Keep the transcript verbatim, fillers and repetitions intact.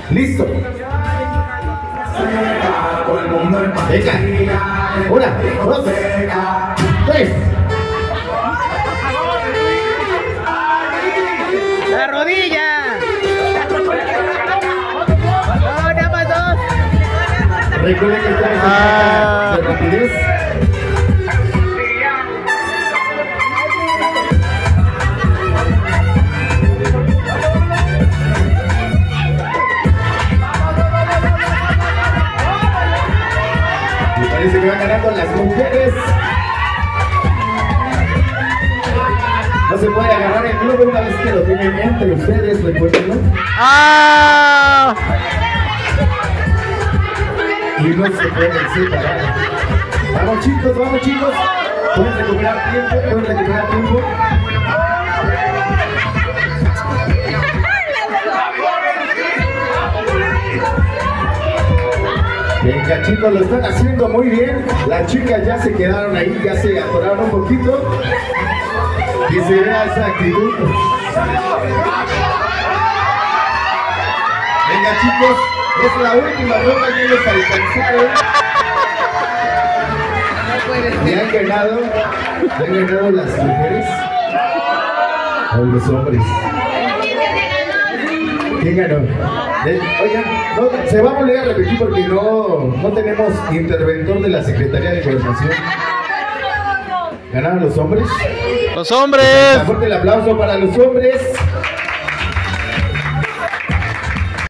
Listo. Venga. Una, dos, tres. La rodilla. No, nada más dos. Recuerden que estamos Ah. en de rapidez. Me parece que van ganando las mujeres. No se puede agarrar el globo una vez que lo tienen entre ustedes, recuérdenlo. ¡Ah! Y no se pueden separar. Vamos chicos, vamos chicos. Pueden recuperar tiempo, pueden recuperar tiempo. Venga chicos, lo están haciendo muy bien. Las chicas ya se quedaron ahí, ya se atoraron un poquito. Y se vea esa actitud. Venga chicos, es la última ronda que ellos alcanzaron. Y han ganado, han ganado las mujeres o los hombres. ¿Quién ganó? De, oigan, no, se va a volver a repetir porque no, no tenemos interventor de la Secretaría de Gobernación. ¿Ganaron los hombres? Los hombres. Un fuerte el aplauso para los hombres.